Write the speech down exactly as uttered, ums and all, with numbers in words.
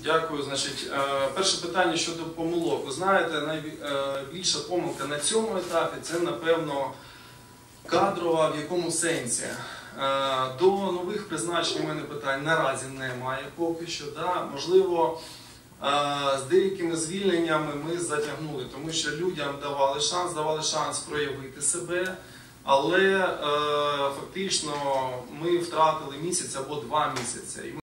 Дякую. Значить, перше питання щодо помилок. Ви знаєте, найбільша помилка на цьому етапі – це, напевно, кадрова, в якому сенсі. До нових призначень у мене питань наразі немає поки що. Да? Можливо, з деякими звільненнями ми затягнули, тому що людям давали шанс, давали шанс проявити себе, але фактично ми втратили місяць або два місяці.